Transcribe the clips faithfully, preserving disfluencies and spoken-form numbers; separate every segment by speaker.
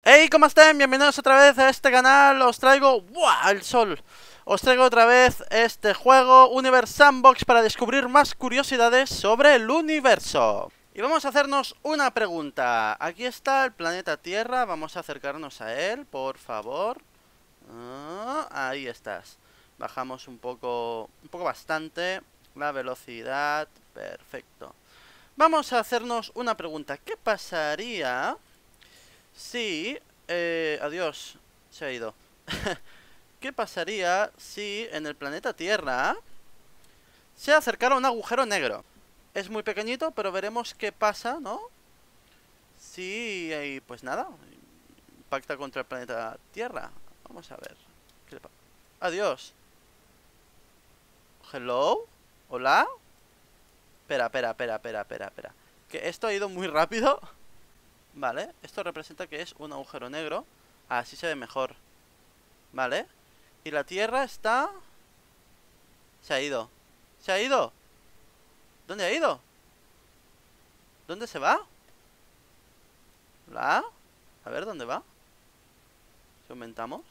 Speaker 1: Hey, ¿cómo están? Bienvenidos otra vez a este canal. Os traigo... ¡Buah! El sol. Os traigo otra vez este juego Universe Sandbox para descubrir más curiosidades sobre el universo. Y vamos a hacernos una pregunta. Aquí está el planeta Tierra. Vamos a acercarnos a él, por favor. Ah, ahí estás. Bajamos un poco... Un poco bastante la velocidad. Perfecto. Vamos a hacernos una pregunta. ¿Qué pasaría... Sí, eh, adiós, se ha ido. ¿Qué pasaría si en el planeta Tierra se acercara un agujero negro? Es muy pequeñito, pero veremos qué pasa, ¿no? Si, eh, pues nada, impacta contra el planeta Tierra. Vamos a ver. ¿Qué le pasa? Adiós. Hello. Hola. Espera, espera, espera, espera, espera, espera. Que esto ha ido muy rápido. Vale, esto representa que es un agujero negro. Así se ve mejor. Vale. Y la Tierra está... Se ha ido. ¿Se ha ido? ¿Dónde ha ido? ¿Dónde se va? ¿La? A ver, ¿dónde va? Si aumentamos.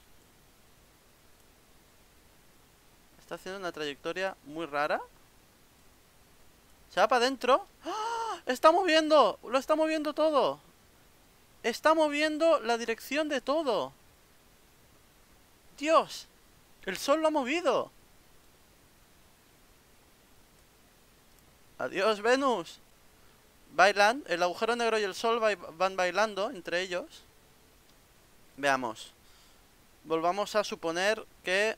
Speaker 1: Está haciendo una trayectoria muy rara. ¿Se va para adentro? ¡Ah! ¡Está moviendo! ¡Lo está moviendo todo! ¡Está moviendo la dirección de todo! ¡Dios! ¡El sol lo ha movido! ¡Adiós, Venus! Bailan, el agujero negro y el sol van bailando entre ellos. Veamos. Volvamos a suponer que...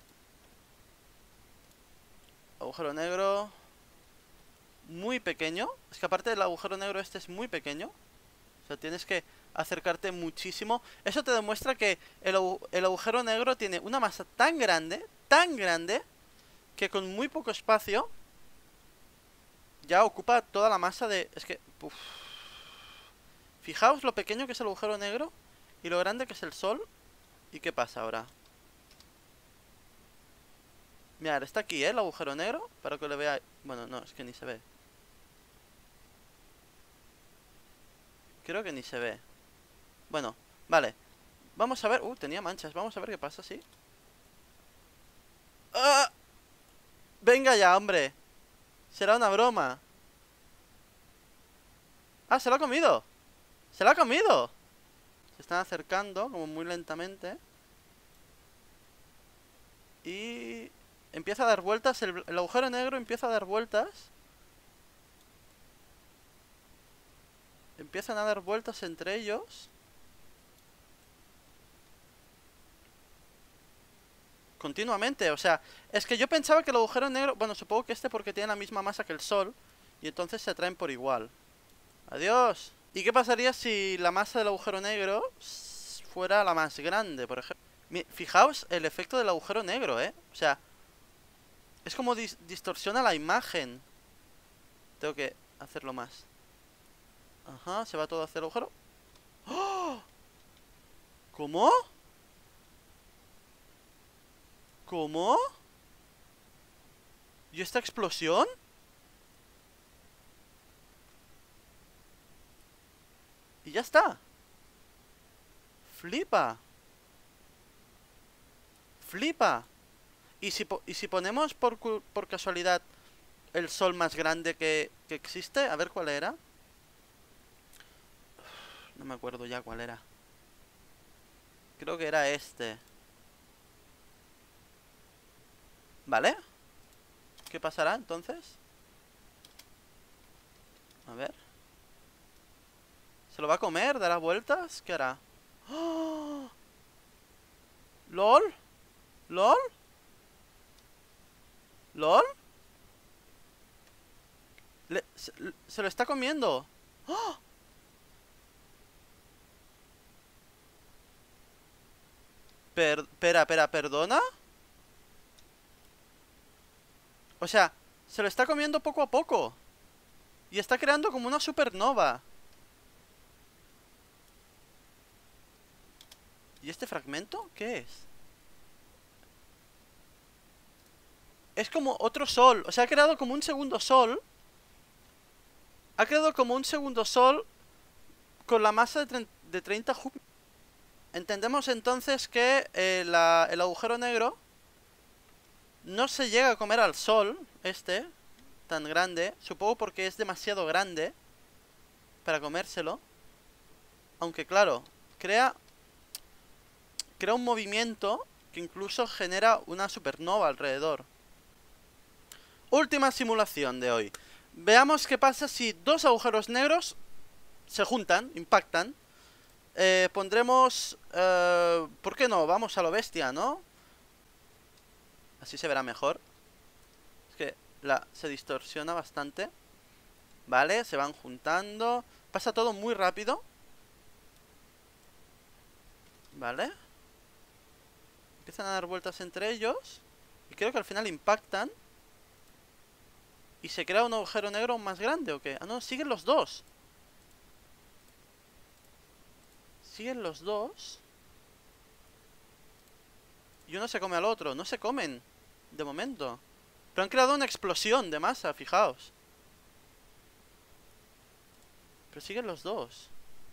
Speaker 1: Agujero negro... Muy pequeño. Es que aparte del agujero negro este es muy pequeño. O sea, tienes que acercarte muchísimo. Eso te demuestra que el, el agujero negro tiene una masa tan grande, tan grande, que con muy poco espacio ya ocupa toda la masa de... Es que... Uf. Fijaos lo pequeño que es el agujero negro y lo grande que es el sol. ¿Y qué pasa ahora? Mirad, está aquí, ¿eh? El agujero negro. Para que lo veáis. Bueno, no, es que ni se ve. Creo que ni se ve. Bueno, vale. Vamos a ver... Uh, tenía manchas. Vamos a ver qué pasa, ¿sí? ¡Ah! Venga ya, hombre. Será una broma. ¡Ah, se lo ha comido! ¡Se lo ha comido! Se están acercando, como muy lentamente. Y... Empieza a dar vueltas. El, el agujero negro empieza a dar vueltas. Empiezan a dar vueltas entre ellos. Continuamente, o sea, es que yo pensaba que el agujero negro... Bueno, supongo que este porque tiene la misma masa que el Sol. Y entonces se atraen por igual. Adiós. ¿Y qué pasaría si la masa del agujero negro fuera la más grande, por ejemplo? Fijaos el efecto del agujero negro, ¿eh? O sea, es como dis distorsiona la imagen. Tengo que hacerlo más. Ajá, se va todo hacia el agujero. ¡Oh! ¿Cómo? ¿Cómo? ¿Y esta explosión? Y ya está. Flipa. Flipa. ¿Y si, po y si ponemos por, por casualidad el sol más grande que, que existe? A ver cuál era. No me acuerdo ya cuál era. Creo que era este. ¿Vale? ¿Qué pasará entonces? A ver. ¿Se lo va a comer? ¿Dará vueltas? ¿Qué hará? ¡Oh! ¿Lol? ¿Lol? ¿Lol? Le, se, se lo está comiendo. ¡Oh! Per, pera, pera, ¿perdona? O sea, se lo está comiendo poco a poco. Y está creando como una supernova. ¿Y este fragmento? ¿Qué es? Es como otro sol. O sea, ha creado como un segundo sol. Ha creado como un segundo sol con la masa de, de treinta Júpiter. entendemos entonces que eh, la, el agujero negro no se llega a comer al Sol, este, tan grande. Supongo porque es demasiado grande para comérselo. Aunque claro, crea, crea un movimiento que incluso genera una supernova alrededor. Última simulación de hoy. Veamos qué pasa si dos agujeros negros se juntan, impactan. Eh, pondremos... Eh, ¿Por qué no? Vamos a lo bestia, ¿no? Así se verá mejor. Es que la, se distorsiona bastante. Vale, se van juntando. Pasa todo muy rápido. Vale. Empiezan a dar vueltas entre ellos. Y creo que al final impactan. ¿Y se crea un agujero negro más grande o qué? Ah, no, siguen los dos. Siguen los dos. Y uno se come al otro. No se comen, de momento. Pero han creado una explosión de masa, fijaos. Pero siguen los dos.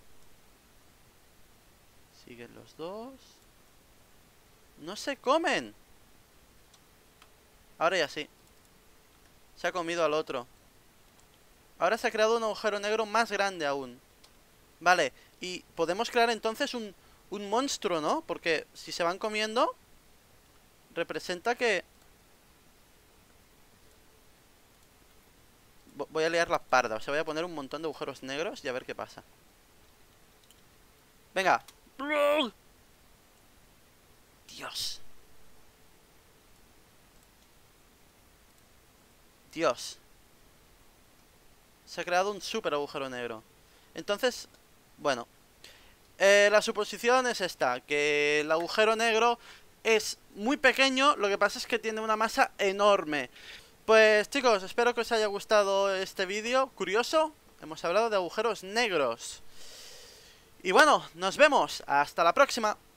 Speaker 1: Siguen los dos. No se comen. Ahora ya sí. Se ha comido al otro. Ahora se ha creado un agujero negro más grande aún. Vale, y podemos crear entonces un, un monstruo, ¿no? Porque si se van comiendo, representa que... Voy a liar la parda. O sea, voy a poner un montón de agujeros negros y a ver qué pasa. Venga. Dios. Dios. Se ha creado un super agujero negro. Entonces, bueno, eh, la suposición es esta, que el agujero negro es muy pequeño, lo que pasa es que tiene una masa enorme. Pues chicos, espero que os haya gustado este vídeo curioso. Hemos hablado de agujeros negros. Y bueno, nos vemos, hasta la próxima.